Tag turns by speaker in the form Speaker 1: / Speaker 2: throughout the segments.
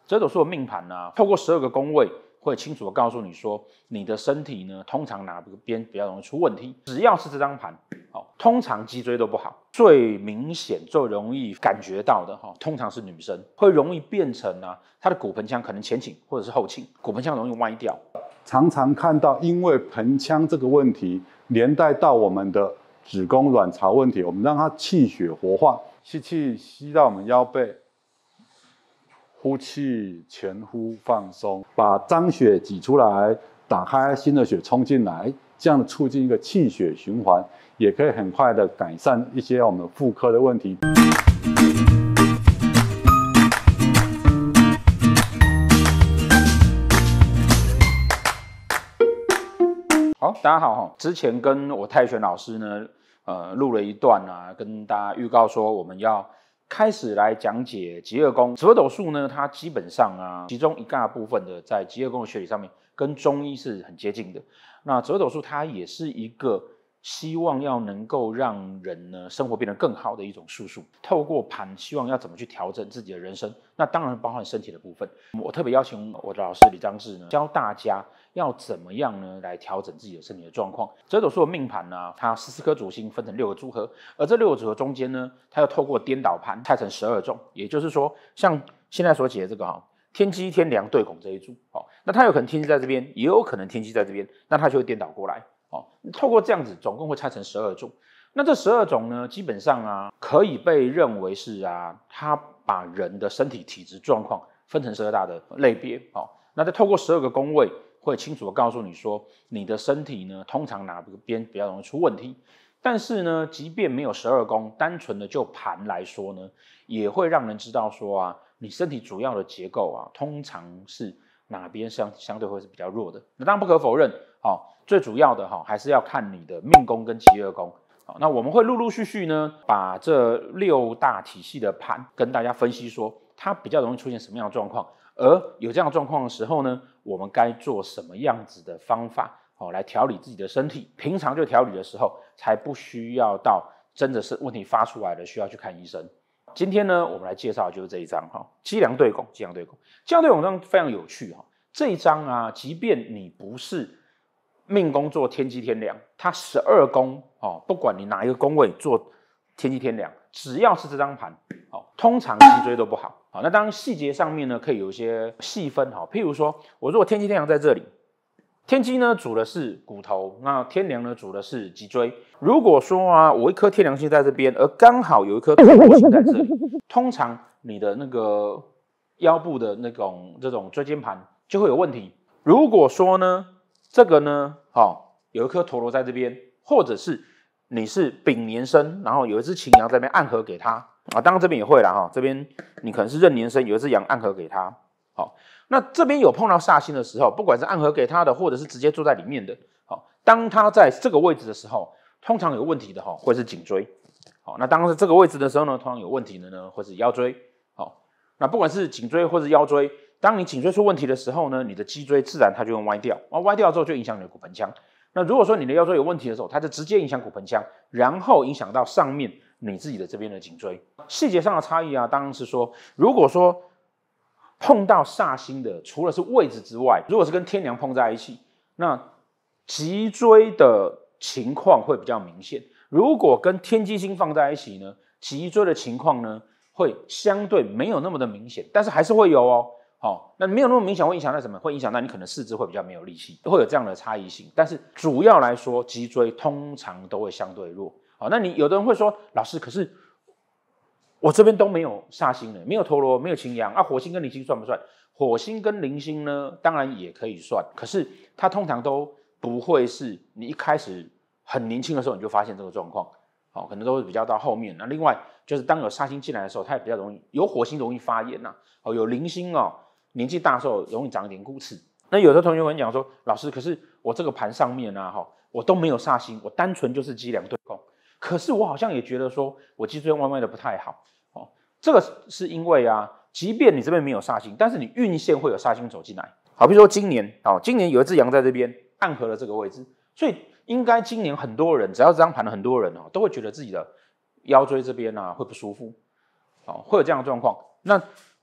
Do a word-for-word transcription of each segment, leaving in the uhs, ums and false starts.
Speaker 1: 紫微斗数的命盘啊，透过十二个宫位，会清楚的告诉你说，你的身体呢，通常哪边比较容易出问题。只要是这张盘，哦，通常脊椎都不好，最明显、最容易感觉到的哈、哦，通常是女生，会容易变成啊，她的骨盆腔可能前倾或者是后倾，骨盆腔容易歪掉。
Speaker 2: 常常看到因为盆腔这个问题，连带到我们的子宫、卵巢问题，我们让它气血活化，吸气吸到我们腰背。呼气，前呼放松，把脏血挤出来，打开新的血冲进来，这样促进一个气血循环，也可以很快的改善一些我们妇科的问题。
Speaker 1: 好，大家好，之前跟我泰拳老师呢，呃，录了一段啊，跟大家预告说我们要开始来讲解极恶宫。紫微斗数呢，它基本上啊，其中一大部分的在极恶宫的学理上面，跟中医是很接近的。那紫微斗数它也是一个希望要能够让人呢生活变得更好的一种术数。透过盘，希望要怎么去调整自己的人生，那当然包含身体的部分。我特别邀请我的老师李章志呢，教大家要怎么样呢来调整自己的身体的状况。紫微斗数的命盘呢，它十四颗主星分成六个组合，而这六个组合中间呢，它要透过颠倒盘拆成十二种，也就是说，像现在所解的这个哈，天机天梁对拱这一组，哦，那它有可能天机在这边，也有可能天机在这边，那它就会颠倒过来。哦，透过这样子，总共会拆成十二种。那这十二种呢，基本上啊，可以被认为是啊，它把人的身体体质状况分成十二大的类别。哦，那再透过十二个宫位，会清楚的告诉你说，你的身体呢，通常哪边比较容易出问题。但是呢，即便没有十二宫，单纯的就盘来说呢，也会让人知道说啊，你身体主要的结构啊，通常是哪边相相对会是比较弱的。那当然不可否认，哦，最主要的哈、哦，还是要看你的命宫跟极恶宫。好，那我们会陆陆续续呢，把这六大体系的盘跟大家分析说，它比较容易出现什么样的状况，而有这样的状况的时候呢，我们该做什么样子的方法，哦，来调理自己的身体。平常就调理的时候，才不需要到真的是问题发出来了，需要去看医生。今天呢，我们来介绍的就是这一章哈，脊梁对拱，脊梁对拱，脊梁对拱这张非常有趣哈。这一章啊，即便你不是命宫做天机天梁，它十二宫哦，不管你哪一个宫位做天机天梁，只要是这张盘，哦，通常脊椎都不好。好，那当然细节上面呢，可以有一些细分哈。譬如说，我如果天机天梁在这里，天机呢主的是骨头，那天梁呢主的是脊椎。如果说啊，我一颗天梁星在这边，而刚好有一颗陀罗星在这里，通常你的那个腰部的那种这种椎间盘就会有问题。如果说呢，这个呢，哦，有一颗陀罗在这边，或者是你是丙年生，然后有一只擎羊在那边暗合给他啊，当然这边也会啦哈，这边你可能是壬年生，有一只羊暗合给他，好，那这边有碰到煞星的时候，不管是暗合给他的，或者是直接坐在里面的，好，当他在这个位置的时候，通常有问题的哈，会是颈椎，好，那当是这个位置的时候呢，通常有问题的呢，会是腰椎，好，那不管是颈椎或是腰椎。当你颈椎出问题的时候呢，你的脊椎自然它就会歪掉，啊，歪掉之后就影响你的骨盆腔。那如果说你的腰椎有问题的时候，它就直接影响骨盆腔，然后影响到上面你自己的这边的颈椎。细节上的差异啊，当然是说，如果说碰到煞星的，除了是位置之外，如果是跟天梁碰在一起，那脊椎的情况会比较明显。如果跟天机星放在一起呢，脊椎的情况呢会相对没有那么的明显，但是还是会有哦。哦，那没有那么明显，会影响到什么？会影响到你可能四肢会比较没有力气，会有这样的差异性。但是主要来说，脊椎通常都会相对弱。好，那你有的人会说，老师，可是我这边都没有煞星了，没有陀罗，没有擎羊啊，火星跟铃星算不算？火星跟铃星呢，当然也可以算，可是它通常都不会是你一开始很年轻的时候你就发现这个状况。好，可能都是比较到后面。那另外就是当有煞星进来的时候，它也比较容易有火星容易发炎呐、啊。哦，有铃星哦。年纪大的时候容易长一点骨刺。那有的同学会讲说，老师，可是我这个盘上面啊，哈，我都没有煞星，我单纯就是脊梁对拱。可是我好像也觉得说我脊椎歪歪的不太好。哦，这个是因为啊，即便你这边没有煞星，但是你运线会有煞星走进来。好，比如说今年，哦，今年有一只羊在这边暗合了这个位置，所以应该今年很多人，只要这张盘的很多人哦，都会觉得自己的腰椎这边啊会不舒服。哦，会有这样的状况。那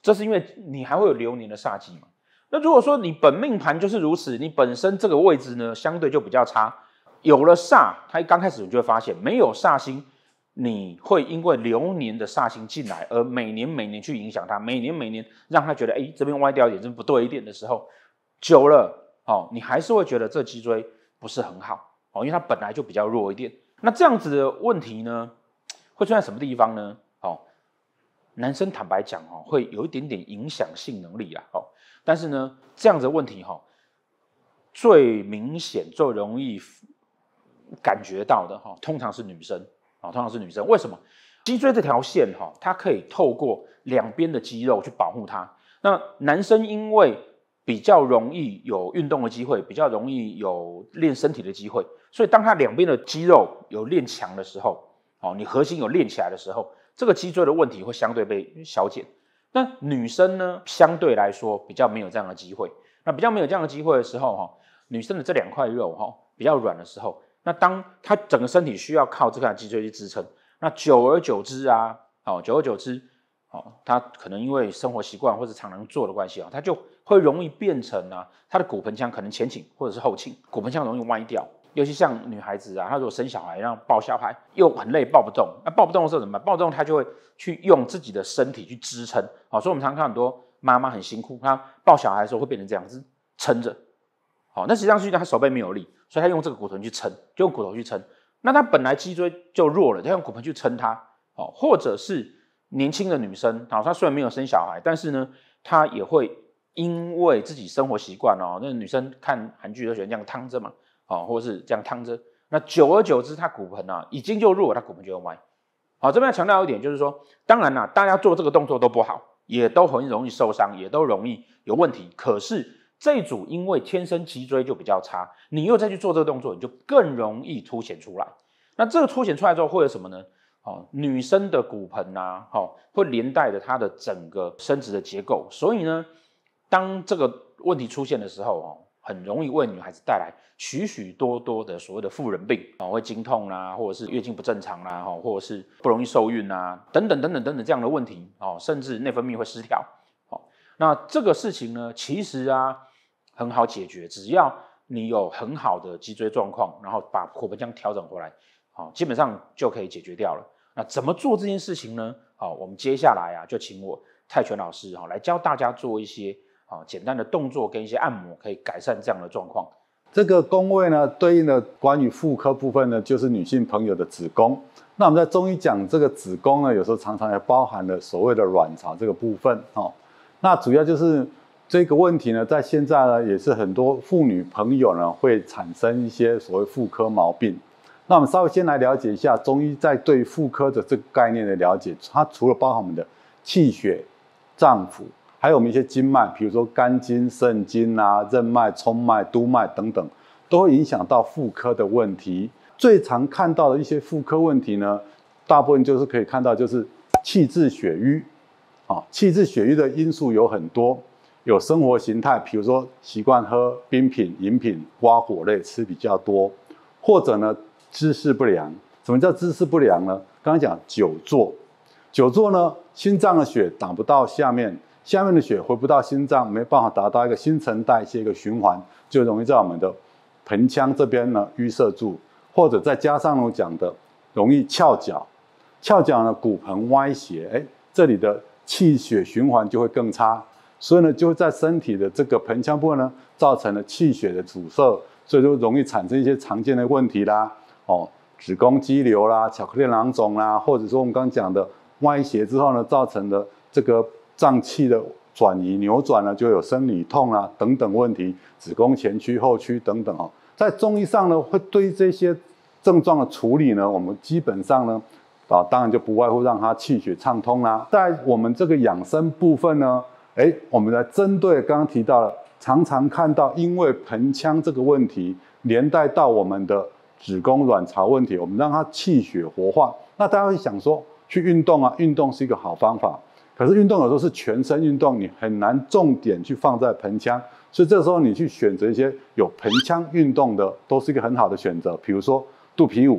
Speaker 1: 这是因为你还会有流年的煞气嘛。那如果说你本命盘就是如此，你本身这个位置呢相对就比较差，有了煞，它刚开始你就会发现没有煞星，你会因为流年的煞星进来，而每年每年去影响它，每年每年让他觉得，哎，这边歪掉一点，这边不对一点的时候，久了哦，你还是会觉得这脊椎不是很好哦，因为它本来就比较弱一点。那这样子的问题呢，会出现在什么地方呢？哦，男生坦白讲哦，会有一点点影响性能力啦哦。但是呢，这样子的问题哈、哦，最明显、最容易感觉到的哈、哦，通常是女生啊、哦，通常是女生。为什么？脊椎这条线哈、哦，它可以透过两边的肌肉去保护它。那男生因为比较容易有运动的机会，比较容易有练身体的机会，所以当他两边的肌肉有练强的时候，哦，你核心有练起来的时候，这个脊椎的问题会相对被消减。那女生呢，相对来说比较没有这样的机会。那比较没有这样的机会的时候，哈，女生的这两块肉哈比较软的时候，那当她整个身体需要靠这块脊椎去支撑，那久而久之啊，哦，久而久之，哦，她可能因为生活习惯或者常常做的关系啊，她就会容易变成啊，她的骨盆腔可能前倾或者是后倾，骨盆腔容易歪掉。尤其像女孩子啊，她如果生小孩，然后抱小孩又很累，抱不动，那抱不动的时候怎么办？抱不动，她就会去用自己的身体去支撑。好，所以我们常看很多妈妈很辛苦，她抱小孩的时候会变成这样子撑着。好，那实际上是因为她手背没有力，所以她用这个骨头去撑，就用骨头去撑。那她本来脊椎就弱了，她用骨盆去撑它。好，或者是年轻的女生，好，她虽然没有生小孩，但是呢，她也会因为自己生活习惯哦，那女生看韩剧都喜欢这样躺着嘛。哦，或者是这样躺着，那久而久之，它骨盆啊已经就弱，它骨盆就会歪。好，这边要强调一点，就是说，当然啦，大家做这个动作都不好，也都很容易受伤，也都容易有问题。可是这一组因为天生脊椎就比较差，你又再去做这个动作，你就更容易凸显出来。那这个凸显出来之后会有什么呢？哦，女生的骨盆啊，哦，会连带着她的整个生殖的结构，所以呢，当这个问题出现的时候，哦，很容易为女孩子带来许许多多的所谓的妇人病啊、哦，会经痛啦，或者是月经不正常啦，哈、哦，或者是不容易受孕啊，等等等等等等这样的问题哦，甚至内分泌会失调。哦，那这个事情呢，其实啊很好解决，只要你有很好的脊椎状况，然后把骨盆腔调整回来，好、哦，基本上就可以解决掉了。那怎么做这件事情呢？好、哦，我们接下来啊就请我泰拳老师哈、哦、来教大家做一些。好，简单的动作跟一些按摩可以改善这样的状况。
Speaker 2: 这个宫位呢，对应的关于妇科部分呢，就是女性朋友的子宫。那我们在中医讲这个子宫呢，有时候常常也包含了所谓的卵巢这个部分哦。那主要就是这个问题呢，在现在呢，也是很多妇女朋友呢会产生一些所谓妇科毛病。那我们稍微先来了解一下中医在对妇科的这个概念的了解，它除了包含我们的气血、脏腑。还有我们一些经脉，比如说肝经、肾经啊、任脉、冲脉、督脉等等，都会影响到妇科的问题。最常看到的一些妇科问题呢，大部分就是可以看到就是气滞血瘀。啊，气滞血瘀的因素有很多，有生活形态，比如说习惯喝冰品、饮品、瓜果类吃比较多，或者呢姿势不良。什么叫姿势不良呢？刚刚讲久坐，久坐呢，心脏的血打不到下面。下面的血回不到心脏，没办法达到一个新陈代谢一个循环，就容易在我们的盆腔这边呢淤塞住，或者再加上我讲的容易翘脚，翘脚呢骨盆歪斜，哎，这里的气血循环就会更差，所以呢就会在身体的这个盆腔部分呢造成了气血的阻塞，所以就容易产生一些常见的问题啦，哦，子宫肌瘤啦、巧克力囊肿啦，或者说我们刚刚讲的歪斜之后呢造成的这个脏器的转移扭转呢，就有生理痛啊等等问题，子宫前屈后屈等等哦。在中医上呢，会对这些症状的处理呢，我们基本上呢，啊，当然就不外乎让它气血畅通啦。在我们这个养生部分呢，哎，我们来针对刚刚提到了，常常看到因为盆腔这个问题，连带到我们的子宫卵巢问题，我们让它气血活化。那大家会想说，去运动啊，运动是一个好方法。可是运动有时候是全身运动，你很难重点去放在盆腔，所以这时候你去选择一些有盆腔运动的，都是一个很好的选择。比如说肚皮舞，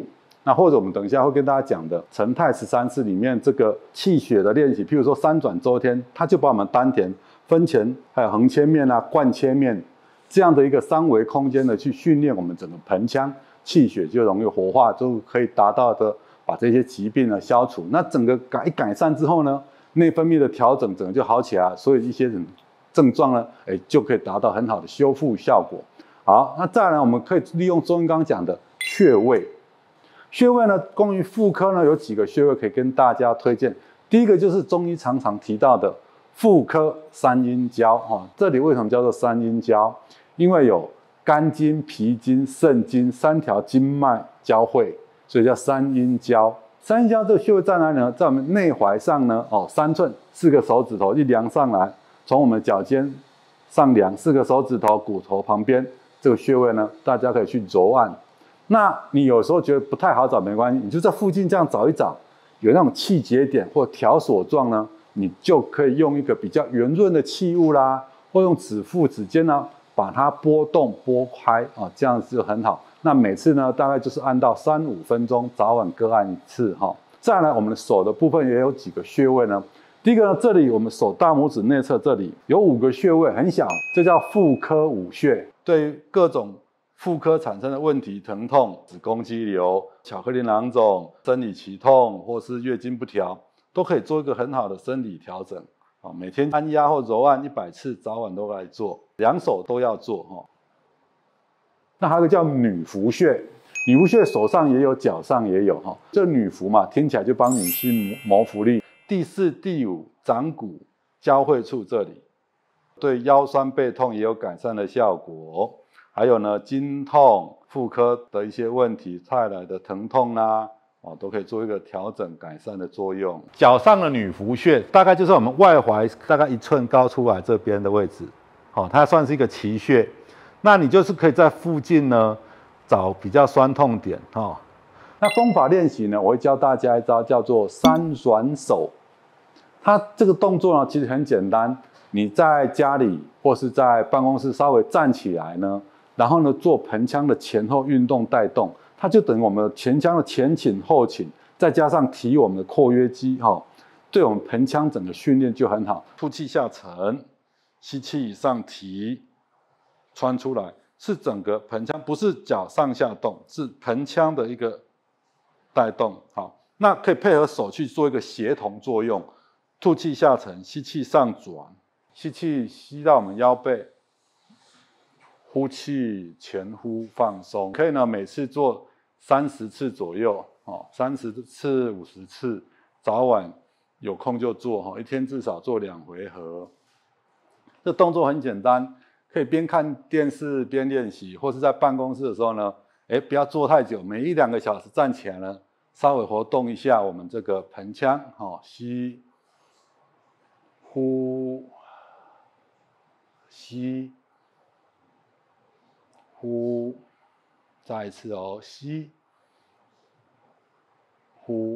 Speaker 2: 那或者我们等一下会跟大家讲的成泰十三式里面这个气血的练习，譬如说三转周天，它就把我们丹田、分前还有横切面啊、贯切面这样的一个三维空间的去训练我们整个盆腔气血，就容易活化，就可以达到的把这些疾病呢消除。那整个改改善之后呢，内分泌的调整整个就好起来，所以一些人症状呢，哎就可以达到很好的修复效果。好，那再来我们可以利用中医刚刚讲的穴位。穴位呢，关于妇科呢，有几个穴位可以跟大家推荐。第一个就是中医常常提到的妇科三阴交哈，这里为什么叫做三阴交？因为有肝经、脾经、肾经三条经脉交汇，所以叫三阴交。三阴交这个穴位在哪里呢？在我们内踝上呢，哦，三寸，四个手指头一量上来，从我们脚尖上量四个手指头骨头旁边这个穴位呢，大家可以去揉按。那你有时候觉得不太好找，没关系，你就在附近这样找一找，有那种气结点或条索状呢，你就可以用一个比较圆润的器物啦，或用指腹指尖呢，把它拨动拨开啊，这样子就很好。那每次呢，大概就是按到三五分钟，早晚各按一次哈。再来，我们的手的部分也有几个穴位呢。第一个呢，这里我们手大拇指内侧这里有五个穴位，很小，这叫妇科五穴，对于各种妇科产生的问题，疼痛、子宫肌瘤、巧克力囊肿、生理期痛，或是月经不调，都可以做一个很好的生理调整。啊，每天按压或揉按一百次，早晚都来做，两手都要做哈。那还有一个叫女符穴，女符穴手上也有，脚上也有哈。这女符嘛，听起来就帮女性谋福利。第四、第五掌骨交汇处这里，对腰酸背痛也有改善的效果。还有呢，经痛、妇科的一些问题带来的疼痛啦、啊，哦，都可以做一个调整改善的作用。脚上的女符穴大概就是我们外踝大概一寸高出来这边的位置，好、哦，它算是一个奇穴。那你就是可以在附近呢找比较酸痛点哈、哦。那功法练习呢，我会教大家一招叫做三转手。它这个动作呢其实很简单，你在家里或是在办公室稍微站起来呢。然后呢，做盆腔的前后运动带动，它就等于我们的前腔的前倾后倾，再加上提我们的括约肌，哈、哦，对我们盆腔整个训练就很好。吐气下沉，吸气上提，穿出来，是整个盆腔，不是脚上下动，是盆腔的一个带动。好，那可以配合手去做一个协同作用。吐气下沉，吸气上转，吸气吸到我们腰背。呼气前呼放松，可以呢，每次做三十次左右，哦，三十次、五十次，早晚有空就做哈，一天至少做两回合。这动作很简单，可以边看电视边练习，或是在办公室的时候呢，哎，不要坐太久，每一两个小时站起来呢，稍微活动一下我们这个盆腔，哦，吸、呼、吸。呼，再一次哦，吸，呼，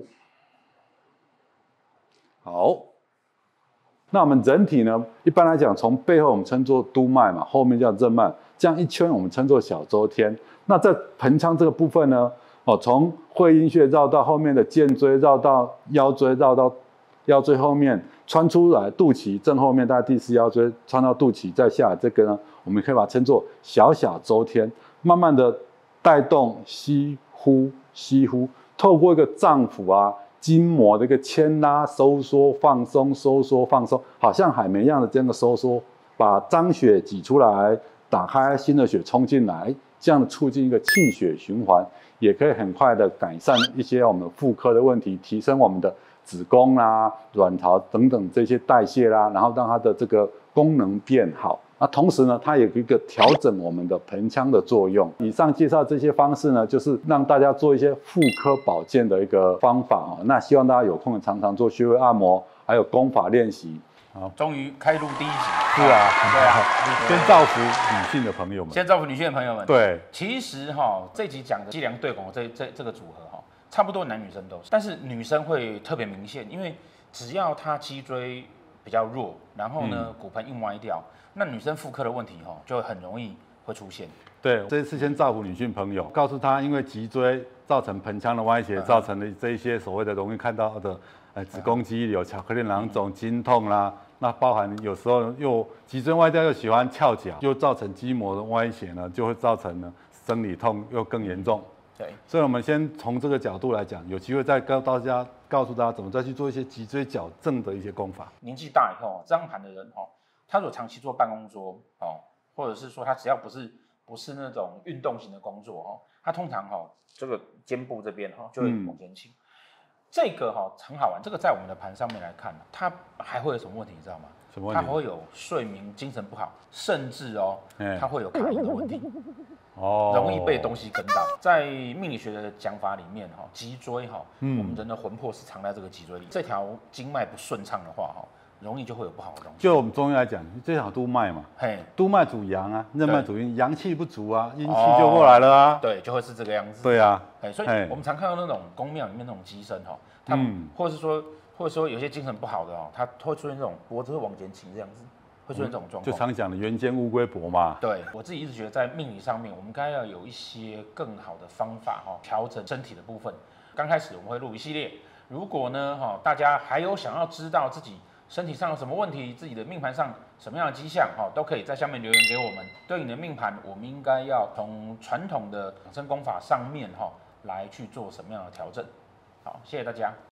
Speaker 2: 好。那我们人体呢，一般来讲，从背后我们称作督脉嘛，后面叫任脉，这样一圈我们称作小周天。那在盆腔这个部分呢，哦，从会阴穴绕到后面的肩椎，绕到腰椎，绕到腰椎后面，穿出来肚脐正后面，大概第四腰椎穿到肚脐，再下来这个呢。我们可以把它称作小小周天，慢慢的带动吸呼吸呼，透过一个脏腑啊筋膜的一个牵拉收缩放松收缩放松，好像海绵一样的这样的收缩，把脏血挤出来，打开新的血冲进来，这样的促进一个气血循环，也可以很快的改善一些我们妇科的问题，提升我们的子宫啦、卵巢等等这些代谢啦，然后让它的这个功能变好。那同时呢，它有一个调整我们的盆腔的作用。以上介绍这些方式呢，就是让大家做一些妇科保健的一个方法哦。那希望大家有空常常做穴位按摩，还有功法练习。
Speaker 1: 好，终于开录第一集。
Speaker 2: 是啊，
Speaker 1: 对啊，
Speaker 2: 先造福女性的朋友们。
Speaker 1: 先造福女性的朋友们。
Speaker 2: 对，
Speaker 1: 其实哈，这集讲的脊梁对拱这这这个组合哈，差不多男女生都是，但是女生会特别明显，因为只要她脊椎比较弱，然后呢、嗯、骨盆硬歪掉。那女生妇科的问题哈，就很容易会出现。
Speaker 2: 对，这次先造福女性朋友，告诉她，因为脊椎造成盆腔的歪斜，造成的这一些所谓的容易看到的，呃，子宫肌瘤、巧克力囊肿、经痛啦，那包含有时候又脊椎歪掉又喜欢翘脚，又造成肌膜的歪斜呢，就会造成呢生理痛又更严重。
Speaker 1: 对，
Speaker 2: 所以我们先从这个角度来讲，有机会再告大家告诉大家怎么再去做一些脊椎矫正的一些功法。
Speaker 1: 年纪大以后，这张盘的人哦，他如果长期坐办公桌哦，或者是说他只要不是不是那种运动型的工作哦，他通常哈、哦、这个肩部这边哈、哦、就会往前倾。嗯、这个哈、哦、很好玩，这个在我们的盘上面来看，它还会有什么问题，你知道吗？
Speaker 2: 什么问题？
Speaker 1: 它会有睡眠、精神不好，甚至哦，它会有卡音的问题。
Speaker 2: 哦，
Speaker 1: 容易被东西跟到。在命理学的讲法里面，哈，脊椎哈，
Speaker 2: 嗯
Speaker 1: 我们人的魂魄是藏在这个脊椎里。这条经脉不顺畅的话，哈，容易就会有不好的东西。
Speaker 2: 就我们中医来讲，这条督脉嘛，
Speaker 1: 嘿，
Speaker 2: 督脉主阳啊，任脉主阴，阳气不足啊，阴气就过来了啊。
Speaker 1: 对，就会是这个样子。
Speaker 2: 对啊，
Speaker 1: 哎，所以我们常看到那种宫庙里面那种乩身哈，他们、
Speaker 2: 嗯
Speaker 1: 或者是说，或者说有些精神不好的哦，他会出现这种脖子会往前倾这样子。会出现这种状况，
Speaker 2: 就常讲的圆肩乌龟脖嘛。
Speaker 1: 对我自己一直觉得，在命理上面，我们该要有一些更好的方法哈，调整身体的部分。刚开始我们会录一系列，如果呢哈，大家还有想要知道自己身体上有什么问题，自己的命盘上什么样的迹象哈，都可以在下面留言给我们。对你的命盘，我们应该要从传统的养生功法上面哈来去做什么样的调整。好，谢谢大家。